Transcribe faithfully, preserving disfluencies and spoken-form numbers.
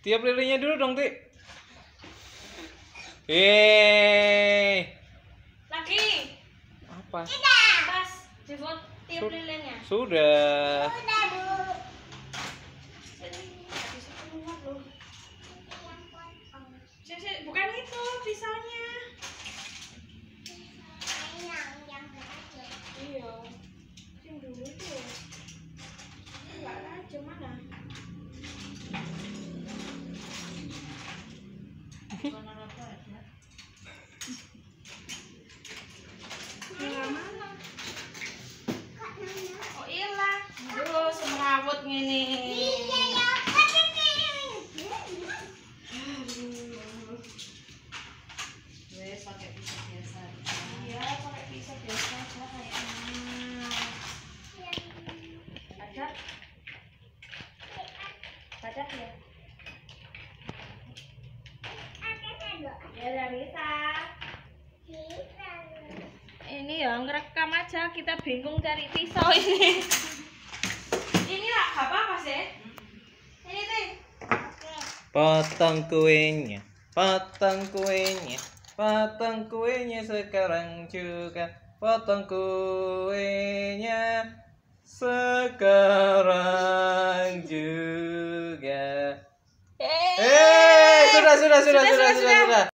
Tiup lilinnya dulu dong, Ti. Eh. Lagi. Apa? Pas, jemput tiup lilinnya. Sudah. Sudah, Bu. Bisa keluar loh. Cek, bukan itu pisaunya. Iya. Yang dulu itu. Enggak aja mana? Oh iyalah, aduh semrawut gini. Wes pakai pisau biasa. Iya, pakai pisau biasa aja kayaknya. Ada? Ada ya? Ya udah bisa. Ini ya ngerekam aja, kita bingung cari pisau ini. Ini lah, gak apa-apa sih. Ini sih. Potong kuenya, potong kuenya, potong kuenya sekarang juga. Potong kuenya sekarang juga. Eh, Eh, sudah, sudah, sudah, sudah, sudah, sudah, sudah. sudah.